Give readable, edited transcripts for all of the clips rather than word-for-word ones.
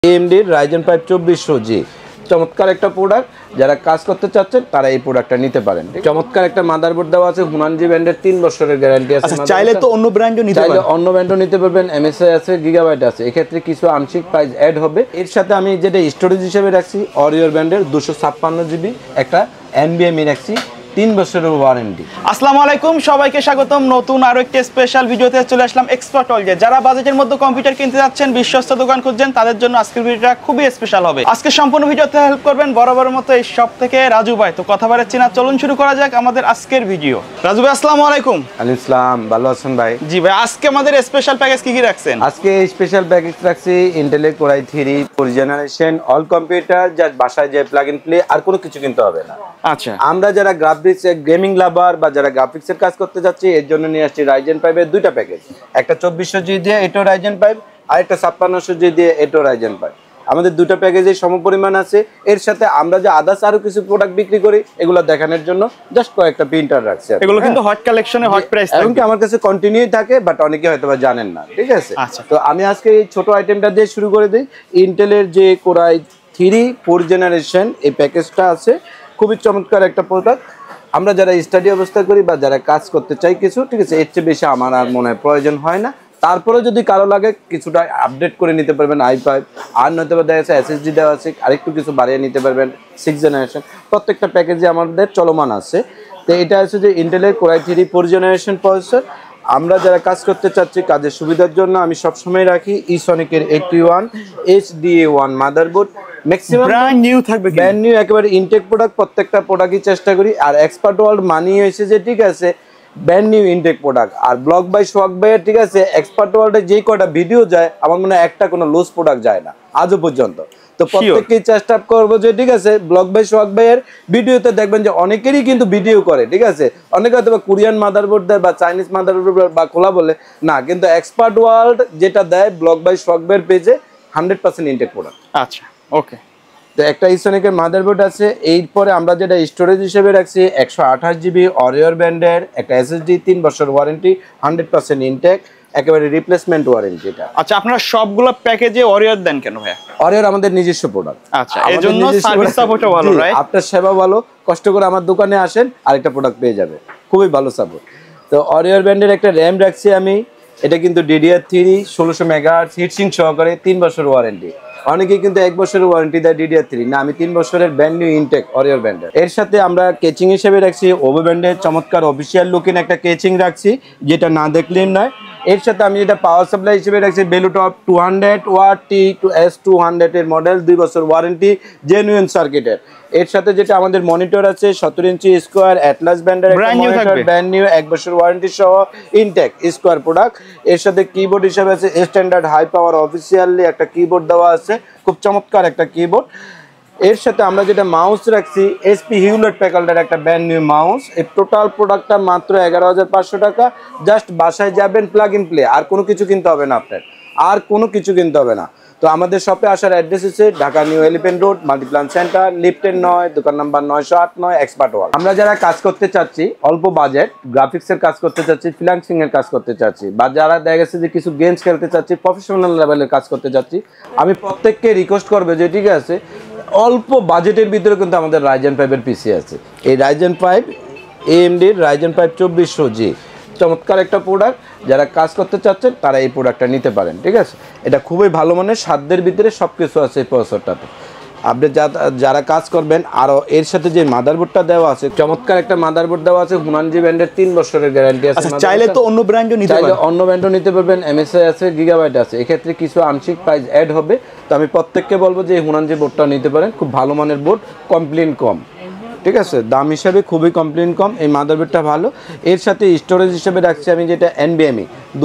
AMD Ryzen 5 2400G চমৎকার একটা product. যারা কাজ করতে চাচ্ছেন তারা এই প্রোডাক্টটা নিতে পারেন। চমৎকার একটা মাদারবোর্ড দেওয়া আছে, হুনানজি ব্র্যান্ডের 3 বছরের গ্যারান্টি আছে। চাইলে তো অন্য ব্র্যান্ডও নিতে পারেন, অন্য ব্র্যান্ডও নিতে পারবেন। MSI আছে, গিগাবাইট আছে, এক্ষেত্রে কিছু আংশিক প্রাইস অ্যাড হবে। এর সাথে আমি যেটা স্টোরেজ হিসেবে রাখছি অরিওর ব্র্যান্ডের 256GB একটা NVMe রাখছি, 3 বছরের ওয়ারেন্টি। আসসালামু আলাইকুম, সবাইকে স্বাগতম। নতুন আরো একটি স্পেশাল ভিডিওতে চলে আসলাম এক্সপার্ট ওয়ার্ল্ডে। যারা বাজেটের মধ্যে কম্পিউটার কিনতে যাচ্ছেন, বিশ্বস্ত দোকান খুঁজছেন, তাদের জন্য আজকের ভিডিওটা খুবই স্পেশাল হবে। আজকে সম্পূর্ণ ভিডিওতে হেল্প করবেন বরাবরের মতো এই শপ থেকে রাজু ভাই। তো কথা বাড়াচ্ছি না, চলুন শুরু করা যাক আমাদের আজকের ভিডিও। রাজু ভাই আসসালামু আলাইকুম। ওয়ালাইকুম আসসালাম, ভালো আছেন ভাই? জি ভাই, আজকে আমাদের স্পেশাল প্যাকেজ কি কি রাখছেন? আজকে স্পেশাল প্যাকেজ রাখছি Intel Core i3 4th generation all computer, যা বাসায় যে প্লাগ ইন প্লে, আর কোনো কিছু কিনতে হবে না। আচ্ছা, আমরা যারা গ্রাফিক্স গেমিং লাভার বা যারা গ্রাফিক্সের কাজ করতে যাচ্ছি, এর জন্য নিয়ে আসছি Ryzen 5 এর দুইটা প্যাকেজ। একটা 2400G দিয়ে এটাও Ryzen 5, আর একটা 5600G দিয়ে এটাও Ryzen 5। আমাদের দুটো প্যাকেজে সমপরিমাণ আছে। এর সাথে আমরা যে আদার্স আরো কিছু প্রোডাক্ট বিক্রি করি, এগুলো দেখানোর জন্য জাস্ট কয়েকটা প্রিন্টার রাখছি। এগুলো কিন্তু হট কালেকশনে হট প্রাইস থাকে, এমনকি আমার কাছে কন্টিনিউ থাকে, বাট অনেকে হয়তো বা জানেন না। ঠিক আছে, তো আমি আজকে এই ছোট আইটেমটা দিয়ে শুরু করে দিই। ইন্টেলের যে Core i3 4th জেনারেশন এই প্যাকেজটা আছে, খুবই চমৎকার একটা প্রোডাক্ট। আমরা যারা স্টাডি অবস্থা করি বা যারা কাজ করতে চাই কিছু, ঠিক আছে, এর চেয়ে বেশি আমার আর মনে হয় প্রয়োজন হয় না। তারপরে যদি কারো লাগে কিছুটা আপডেট করে নিতে পারবেন i5, আর নয়তো দেখা যাচ্ছে SSD দেওয়া আছে, আরেকটু কিছু বাড়িয়ে নিতে পারবেন 6th জেনারেশন। প্রত্যেকটা প্যাকেজে আমাদের চলমান আছে। তো এটা আছে যে ইন্টেলের Core i3 4th generation processor. আমরা যারা কাজ করতে চাচ্ছি কাজের সুবিধার জন্য আমি সবসময় রাখি ইসনিকের 81 HDA1 motherboard. Maximum brand new থাকবে, ব্র্যান্ড নিউ একেবারে ইনটেক প্রোডাক্ট। প্রত্যেকটা প্রোডাক্টই চেষ্টা করি। আর এক্সপার্ট ওয়ার্ল্ড মানি হয়েছে যে ঠিক আছে ব্র্যান্ড নিউ ইনটেক প্রোডাক্ট। আর ব্লগ বাই সোহাগ ভাইয়ের ঠিক আছে এক্সপার্ট ওয়ার্ল্ডে যেই কটা ভিডিও যায়, আমার মনে হয় একটা কোনো লুজ প্রোডাক্ট যায় না আজও পর্যন্ত। তো প্রত্যেককেই চেষ্টা করবো যে ঠিক আছে ব্লগ বাই সোহাগ ভাইয়ের ভিডিওতে দেখবেন যে অনেকেরই কিন্তু ভিডিও করে, ঠিক আছে, অনেকে হয়তো কোরিয়ান মাদারবোর্ড দেয় বা চাইনিজ মাদারবোর্ড বা খোলা বলে না, কিন্তু এক্সপার্ট ওয়ার্ল্ড যেটা দেয় ব্লগ বাই সোহাগ ভাইয়ের পেজে 100% ইনটেক প্রোডাক্ট। আচ্ছা, ওকে। তো একটা ইসনিকের মাদারবোর্ড আছে। এরপরে আমরা যেটা স্টোরেজ হিসেবে রাখছি 128GB অরিওর ব্র্যান্ডের একটা SSD, 3 বছর ওয়ারেন্টি, 100% ইনটেক, একেবারে রিপ্লেসমেন্ট ওয়ারেন্টি এটা। আচ্ছা, আপনারা সবগুলো প্যাকেজে অরিওর দেন কেন ভাই? অরিওর আমাদের নিজস্ব প্রোডাক্ট। আচ্ছা, এজন্য সার্ভিস সাপোর্টও ভালো, রাইট? আপনার সেবা ভালো, কষ্ট করে আমার দোকানে আসেন আরেকটা প্রোডাক্ট পেয়ে যাবে, খুবই ভালো সাপোর্ট। তো অরিওর ব্র্যান্ডের একটা র্যাম রাখছি আমি, এটা কিন্তু DDR3 1600 মেগাহার্টজ হিটসিং সহকারে, 3 বছর ওয়ারেন্টি। অনেকেই কিন্তু 1 বছরের ওয়ারেন্টি দেয় DDR3, না আমি 3 বছরের ব্র্যান্ড নিউ ইনটেক অরিওর ব্র্যান্ডের। এর সাথে আমরা কেচিং হিসেবে রাখছি ওভো ব্র্যান্ডের চমৎকার অফিসিয়াল লুকিং একটা কেচিং রাখছি, যেটা না দেখলেন নয়। এর সাথে আমি যেটা পাওয়ার সাপ্লাই হিসেবে রাখছি বেলুটপ 200 ওয়াট T2S200 এর মডেল, 2 বছর ওয়ারেন্টি, জেনুইন সার্কিটের। এর সাথে যেটা আমাদের মনিটর আছে 17 ইঞ্চি স্কোয়ার অ্যাটলাস ব্র্যান্ডের একটা মনিটর, ব্র্যান্ড নিউ 1 বছর ওয়ারেন্টি সহ ইনটেক স্কোয়ার প্রোডাক্ট। এর সাথে কিবোর্ড হিসেবে আছে স্ট্যান্ডার্ড হাই পাওয়ার অফিসিয়ালি একটা কিবোর্ড দেওয়া আছে, খুব চমৎকার একটা কিবোর্ড। এর সাথে আমরা যেটা মাউস রাখছি HP হিউলেট প্যাকার্ডের একটা ব্র্যান্ড নিউ মাউস। এই টোটাল প্রোডাক্টটা মাত্র 11,500 টাকা। জাস্ট বাসায় যাবেন, প্লাগ ইন প্লে, আর কোনো কিছু কিনতে হবে না আপনার, আর কোনো কিছু কিনতে হবে না। তো আমাদের শপে আসার অ্যাড্রেস হচ্ছে Dhaka New Elephant Road, Multiplan Center, লিফটের 9, দোকান নাম্বার 908 এক্সপার্ট ওয়ার্ল্ড। আমরা যারা কাজ করতে চাচ্ছি অল্প বাজেট, গ্রাফিক্সের কাজ করতে চাচ্ছি, ফ্রিল্যান্সিং এর কাজ করতে চাচ্ছি, বা যারা দেখা গেছে যে কিছু গেমস খেলতে চাচ্ছি, প্রফেশনাল লেভেলের কাজ করতে চাচ্ছি, আমি প্রত্যেককে রিকোয়েস্ট করবো যে ঠিক আছে অল্প বাজেটের ভিতরে কিন্তু আমাদের Ryzen 5 এর পিসি আছে। এই Ryzen 5 AMD Ryzen 5 2400G চমৎকার একটা প্রোডাক্ট। যারা কাজ করতে চাচ্ছেন তারা এই প্রোডাক্টটা নিতে পারেন, ঠিক আছে। এটা খুবই ভালো মানের, সাধ্যের ভিতরে সব কিছু আছে এই প্রসেসরটাতে। আপনি যারা কাজ করবেন, আরও এর সাথে যে মাদারবোর্ডটা দেওয়া আছে, চমৎকার একটা মাদারবোর্ড দেওয়া আছে, হুনানজি ব্র্যান্ডের 3 বছরের গ্যারান্টি আছে। চাইলে তো অন্য ব্র্যান্ডও নিতে পারবেন, অন্য ব্র্যান্ডও নিতে পারবেন। MSI আছে, গিগাবাইট আছে, এক্ষেত্রে কিছু আংশিক প্রাইস অ্যাড হবে। তো আমি প্রত্যেককে বলবো যে হুনানজি বোর্ডটা নিতে পারেন, খুব ভালো মানের বোর্ড, কমপ্লেন কম, ঠিক আছে, দাম হিসাবে খুবই কমপ্লেন কম। এই মাদারবোর্ডটা ভালো। এর সাথে স্টোরেজ হিসেবে রাখছি আমি যেটা NVMe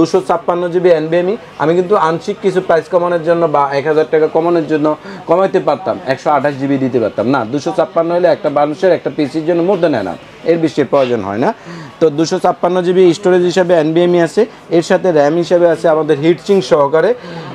256GB NVMe। আমি কিন্তু আংশিক কিছু প্রাইস কমানোর জন্য বা 1000 টাকা কমানোর জন্য কমাইতে পারতাম, 128GB দিতে পারতাম, না 256 হলে একটা মানুষের একটা পিসির জন্য মধ্যে নেয় না, এর বেশি প্রয়োজন হয় না। তো 256GB স্টোরেজ হিসাবে NVMe আছে। এর সাথে র্যাম হিসাবে আছে আমাদের হিটসিং সহকারে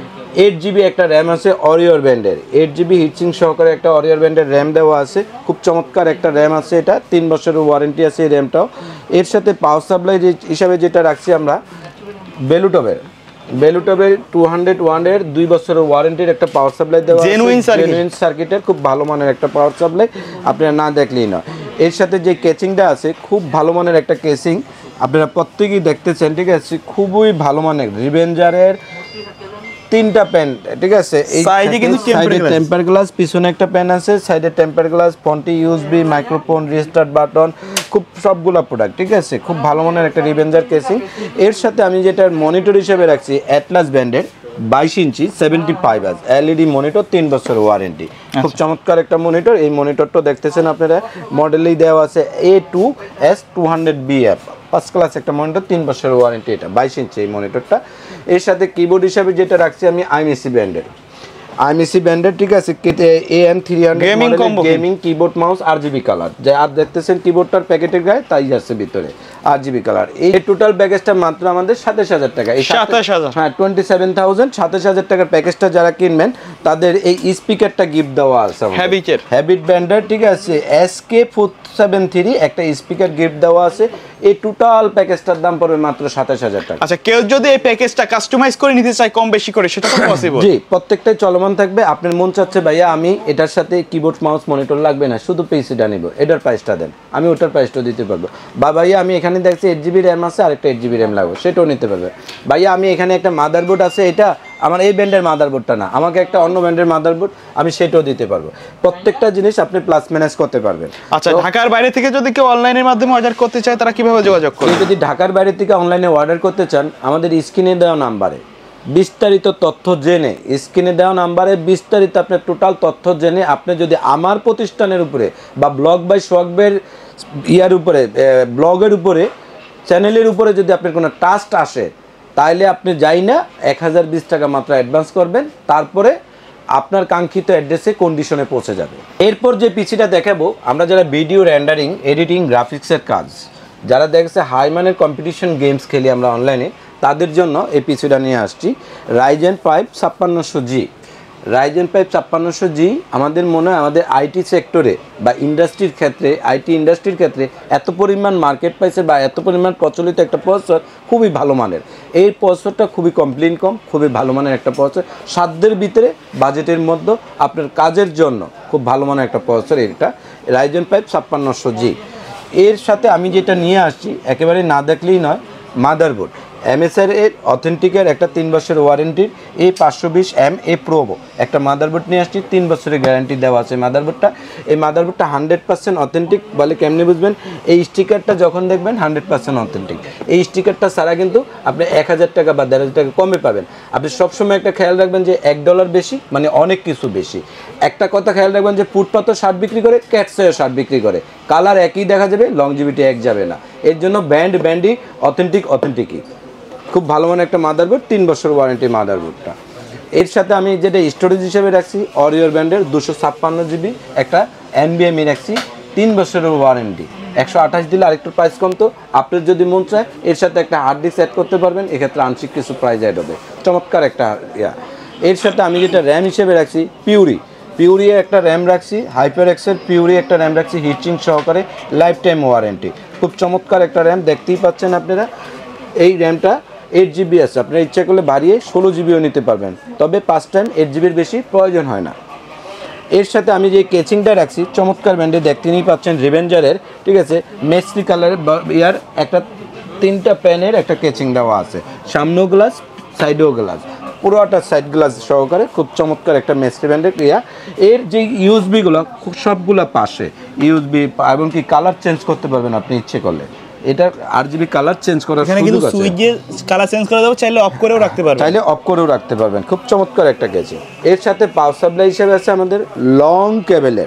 8GB একটা র্যাম আছে অরিওর ব্র্যান্ডের, 8GB হিটসিং সহকারে একটা অরিওর ব্র্যান্ডের র্যাম দেওয়া আছে, খুব চমৎকার একটা র্যাম আছে। এটা 3 বছরের ওয়ারেন্টি আছে এই র্যামটাও। এর সাথে পাওয়ার সাপ্লাই হিসাবে যেটা রাখছি আমরা বেলুটপের বেলুটবের 201 এর 2 বছরের ওয়ারেন্টির একটা পাওয়ার সাপ্লাই দেওয়া আছে, জেনুইন সার্কিটের খুব ভালো মানের একটা পাওয়ার সাপ্লাই, আপনারা না দেখলেই না। এর সাথে যে কেচিংটা আছে খুব ভালো মানের একটা কেসিং, আপনারা প্রত্যেকেই দেখতেছেন, ঠিক আছে, খুবই ভালো মানের রিভেঞ্জারের 3টা প্যান, ঠিক আছে। এই সাইডে কিন্তু টেম্পার গ্লাস, পিছনে একটা প্যান আছে, সাইডে temper glass, front USB, microphone, restart button, খুব সবগুলা প্রোডাক্ট, ঠিক আছে, খুব ভালো মানের একটা রিভেঞ্জার কেসিং। এর সাথে আমি যেটা মনিটর হিসেবে রাখছি অ্যাটলাস ব্র্যান্ডের 22 ইঞ্চি 75 হার্জ এলইডি মনিটর, 3 বছর ওয়ারেন্টি, খুব চমৎকার একটা মনিটর। এই মনিটরটা দেখতেছেন আপনারা, মডেলেই দেওয়া আছে A2S200BF, ফার্স্ট ক্লাস একটা মনিটর, 3 বছরের ওয়ারেন্টি, এটা 22 ইঞ্চি এই মনিটরটা। এর সাথে কিবোর্ড হিসাবে যেটা রাখছি আমি আইএমসি ব্র্যান্ডের, ঠিক আছে, AM300 gaming keyboard mouse RGB colour, যা আর দেখতেছেন কিবোর্ডটার প্যাকেটের গায়ে তাই আছে ভিতরে RGB কালার। এই টোটাল প্যাকেজটা মাত্র আমাদের 27000 টাকা, এই 27000, হ্যাঁ 27000, 27000 টাকার প্যাকেজটা যারা কিনবেন তাদের এই স্পিকারটা গিফট দেওয়া আছে, হ্যাবিট ব্র্যান্ডের, ঠিক আছে, SK473 একটা স্পিকার গিফট দেওয়া আছে। এই টোটাল প্যাকেজটার দাম পড়বে মাত্র 27000 টাকা। আচ্ছা, কেউ যদি এই প্যাকেজটা কাস্টমাইজ করে নিতে চায় কম বেশি করে, সেটা তো পসিবল? জি, প্রত্যেকটাই চলমান থাকবে। আপনার মন চাচ্ছে ভাইয়া আমি এটার সাথে কিবোর্ড মাউস মনিটর লাগবে না, শুধু পিসিটা নিব, এটার প্রাইসটা দেন, আমি ওটার প্রাইসটা দিতে পারবো। বা ভাইয়া আমি এখানে দেখছি 8GB র্যাম আছে, আরেকটা 8GB র্যাম লাগবে, সেটাও নিতে পারবে। ভাইয়া আমি এখানে একটা মাদারবোর্ড আছে, এটা আমার এই ব্র্যান্ডের মাদারবোর্ডটা না, আমাকে একটা অন্য ব্র্যান্ডের মাদারবোর্ড, আমি সেটাও দিতে পারবো। প্রত্যেকটা জিনিস আপনি প্লাস মাইনাস করতে পারবেন। আচ্ছা, ঢাকার বাইরে থেকে যদি কেউ অনলাইনের মাধ্যমে অর্ডার করতে চায় তারা কিভাবে যোগাযোগ করবে? যদি ঢাকার বাইরে থেকে অনলাইনে অর্ডার করতে চান, আমাদের স্ক্রিনে দেওয়া নাম্বারে বিস্তারিত তথ্য জেনে, স্ক্রিনে দেওয়া নাম্বারে বিস্তারিত আপনার টোটাল তথ্য জেনে, আপনি যদি আমার প্রতিষ্ঠানের উপরে বা ব্লগ বাই সোহাগের ইয়ার উপরে, ব্লগের উপরে, চ্যানেলের উপরে যদি আপনার কোনো ট্রাস্ট আসে, তাইলে আপনি যাই না 1020 টাকা মাত্র অ্যাডভান্স করবেন, তারপরে আপনার কাঙ্ক্ষিত অ্যাড্রেসে কন্ডিশনে পৌঁছে যাবে। এরপর যে পিসিটা দেখাবো, আমরা যারা ভিডিও রেন্ডারিং, এডিটিং, গ্রাফিক্সের কাজ, যারা দেখছে হাই মানের কম্পিটিশন গেমস খেলি আমরা অনলাইনে, তাদের জন্য এই পিসিটা নিয়ে আসছি। Ryzen 5 5600G, Ryzen 5 5600G আমাদের মনে হয় আমাদের আইটি সেক্টরে বা ইন্ডাস্ট্রির ক্ষেত্রে, আইটি ইন্ডাস্ট্রির ক্ষেত্রে এত পরিমাণ মার্কেট পাইছে বা এত পরিমাণ প্রচলিত একটা প্রসেসর, খুবই ভালো মানের। এই প্রসেসরটা খুবই কমপ্লেন কম, খুবই ভালো মানের একটা প্রসেসর, সাধ্যের ভিতরে বাজেটের মধ্যে আপনার কাজের জন্য খুব ভালো মানের একটা প্রসেসর এটা Ryzen 5 5600G। এর সাথে আমি যেটা নিয়ে আসছি একেবারে না দেখলেই নয়, মাদারবোর্ড MSI এর অথেন্টিকের একটা 3 বছরের ওয়ারেন্টির A520M Pro একটা মাদারবোর্ড নিয়ে আসছি, 3 বছরের গ্যারান্টি দেওয়া আছে মাদারবোর্ডটা। এই মাদারবোর্ডটা 100% অথেন্টিক বলে কেমনি বুঝবেন? এই স্টিকারটা যখন দেখবেন 100% অথেন্টিক। এই স্টিকারটা ছাড়া কিন্তু আপনি 1000 টাকা বা 1500 টাকা কমে পাবেন। আপনি সবসময় একটা খেয়াল রাখবেন যে $1 বেশি মানে অনেক কিছু বেশি। একটা কথা খেয়াল রাখবেন যে ফুটপাথও শার্ট বিক্রি করে, ক্যাটসেও শার্ট বিক্রি করে, কালার একই দেখা যাবে, লংজিভিটি এক যাবে না। এর জন্য ব্যান্ডই অথেন্টিকই। খুব ভালো মানের একটা মাদারবোর্ড, 3 বছর ওয়ারেন্টি মাদারবোর্ডটা। এর সাথে আমি যেটা স্টোরেজ হিসেবে রাখছি অরিওর ব্র্যান্ডের 256GB একটা NVMe রাখছি, 3 বছরের ওয়ারেন্টি। 128 দিলে আরেকটু প্রাইস কম, তো আপনার যদি মন চায় এর সাথে একটা হার্ড ডিস্ক অ্যাড করতে পারবেন, এক্ষেত্রে আংশিক কিছু প্রাইস অ্যাড হবে, চমৎকার একটা ইয়া। এর সাথে আমি যেটা র্যাম হিসেবে রাখছি পিউরি একটা র্যাম রাখছি, HyperX-এর পিউরি একটা র্যাম রাখছি, হিটচিং সহকারে, লাইফ টাইম ওয়ারেন্টি। খুব চমৎকার একটা র্যাম, দেখতেই পাচ্ছেন আপনারা। এই র্যামটা 8GB আছে, আপনারা ইচ্ছা করলে বাড়িয়ে 16GBও নিতে পারবেন, তবে 5 টাইম 8GBর বেশি প্রয়োজন হয় না। এর সাথে আমি যে কেচিংটা রাখছি চমৎকার ব্র্যান্ডে, দেখতেই পাচ্ছেন রিভেঞ্জারের, ঠিক আছে, মেসি কালারের ইয়ার একটা 3টা প্যানের একটা কেচিং দেওয়া আছে, সামনেও গ্লাস, সাইডেও গ্লাস, পুরোটা সাইড গ্লাস সহকারে, খুব চমৎকার একটা মেসি ব্র্যান্ডের ইয়া। এর যে ইউএসবিগুলো সবগুলো পাশে ইউএসবি, এবং কি কালার চেঞ্জ করতে পারবেন আপনি ইচ্ছে করলে। এটা RGB কালার চেঞ্জ করার সুযোগ আছে, এখানে কিন্তু সুইচে কালার চেঞ্জ করা যাবে, চাইলে অফ করেও রাখতে পারবেন, খুব চমৎকার একটা গেছে। এর সাথে পাওয়ার সাপ্লাই হিসেবে আছে আমাদের লং কেবলের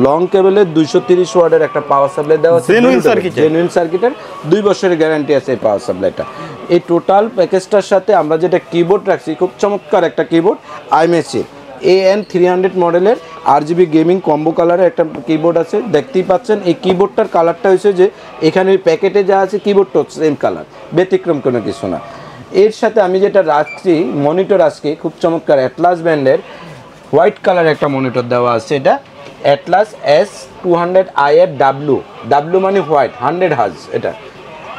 230 ওয়াটের একটা পাওয়ার সাপ্লাই দেওয়া আছে, জেনুইন সার্কিটের, 2 বছরের গ্যারান্টি আছে এই পাওয়ার সাপ্লাইটা। এই টোটাল প্যাকেজটার সাথে আমরা যেটা কিবোর্ড রাখছি, খুব চমৎকার একটা কিবোর্ড, IMSI AN300 মডেলের RGB গেমিং কম্বো কালারের একটা কিবোর্ড আছে, দেখতেই পাচ্ছেন। এই কিবোর্ডটার কালারটা হয়েছে যে এখানে প্যাকেটে যা আছে কিবোর্ডটা সেম কালার, ব্যতিক্রম কোনো কিছু না। এর সাথে আমি যেটা রাখছি মনিটর, আজকে খুব চমৎকার অ্যাটলাস ব্র্যান্ডের হোয়াইট কালার একটা মনিটর দেওয়া আছে, এটা অ্যাটলাস S200IF W মানে হোয়াইট, 100 হার্জ, এটা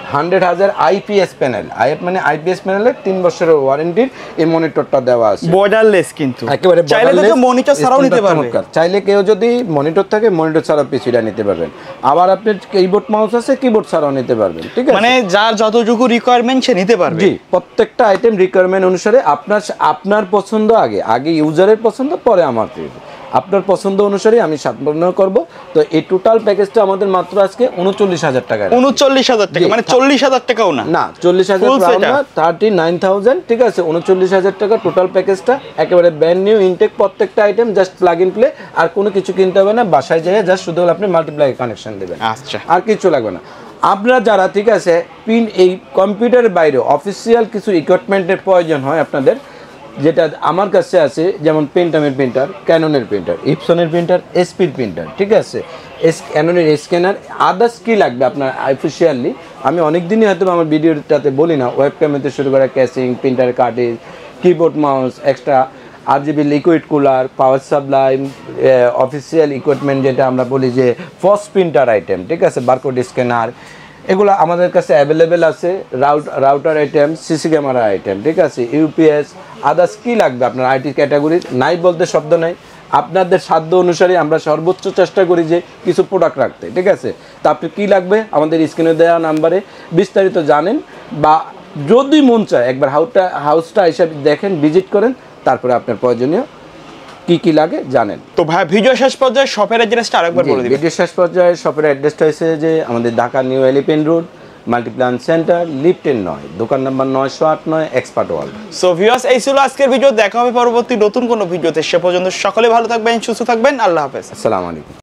100,000 আইপিএস প্যানেল, মানে আইপিএস প্যানেলের 3 বছরের ওয়ারেন্টির এই মনিটরটা দেওয়া আছে। বর্ডারলেস কিন্তু একেবারে চাইলে তো মনিটর ছাড়াও নিতে পারবে। চাইলে কেউ যদি মনিটর থাকে মনিটর ছাড়াও পিসিটা নিতে পারবেন। আবার আপনার কিবোর্ড মাউস আছে, কিবোর্ড ছাড়াও নিতে পারবেন। ঠিক আছে, মানে যার যতটুকু রিকোয়ারমেন্ট সে নিতে পারবে। জি, প্রত্যেকটা আইটেম রিকোয়ারমেন্ট অনুসারে আপনার পছন্দ, আগে ইউজারের পছন্দ, পরে আমার আপনার পছন্দ অনুসারে আমি সম্পন্ন করব। তো এই টোটাল প্যাকেজটা আমাদের মাত্র আজকে 39,000 টাকা। 39,000 টাকা মানে 40,000 টাকাও না, না 40,000 না, 39,000। ঠিক আছে, 39,000 টাকা টোটাল প্যাকেজটা, একেবারে ব্র্যান্ড নিউ ইনটেক প্রত্যেকটা item, just plug in play. আর কোনো কিছু কিনতে হবে না, বাসায় যেয়ে জাস্ট শুধু আপনি মাল্টিপ্লাই কানেকশন দেবেন, আচ্ছা, আর কিছু লাগবে না। আপনারা যারা ঠিক আছে এই কম্পিউটারের বাইরে অফিসিয়াল কিছু ইকুইপমেন্টের প্রয়োজন হয় আপনাদের, যেটা আমার কাছে আছে, যেমন পেন্টামের প্রিন্টার, ক্যাননের প্রিন্টার, ইপসনের প্রিন্টার, এসপির প্রিন্টার, ঠিক আছে, ক্যাননের স্ক্যানার, আদার্স কী লাগবে আপনার অফিসিয়ালি, আমি অনেক দিনই হয়তো আমার ভিডিওটাতে বলি না, ওয়েবক্যামেতে শুরু করে casing, printer cartridge, keyboard mouse, extra RGB liquid cooler, power supply, official equipment যেটা আমরা বলি যে ফার্স্ট প্রিন্টার আইটেম, ঠিক আছে, বারকোড স্ক্যানার, এগুলো আমাদের কাছে অ্যাভেলেবেল আছে। Router item, CC camera item, ঠিক আছে, ইউপিএস, আদার্স কী লাগবে আপনার আইটি ক্যাটাগরি, নাই বলতে শব্দ নাই। আপনাদের সাধ্য অনুসারে আমরা সর্বোচ্চ চেষ্টা করি যে কিছু প্রোডাক্ট রাখতে, ঠিক আছে। তা আপনি কী লাগবে আমাদের স্ক্রিনে দেওয়া নাম্বারে বিস্তারিত জানেন, বা যদি মন চায় একবার হাউসটা হিসাবে দেখেন, ভিজিট করেন, তারপরে আপনার প্রয়োজনীয় কি লাগে জানেন। তো ভাই ভিডিও শেষ পর্যায়ে শপের অ্যাড্রেসটা আরেকবার বলে দিবেন। ভিডিও শেষ পর্যায়ে শপের অ্যাড্রেসটা হচ্ছে যে আমাদের Dhaka New Elephant Road, Multiplan Center, lift 9, দোকান number 908 Expert World. So viewers, এই ছিল আজকের ভিডিও। দেখা হবে পরবর্তী নতুন কোনো ভিডিওতে। সে পর্যন্ত সকলে ভালো থাকবেন, সুস্থ থাকবেন। আল্লাহ হাফেজ, আসসালামু আলাইকুম।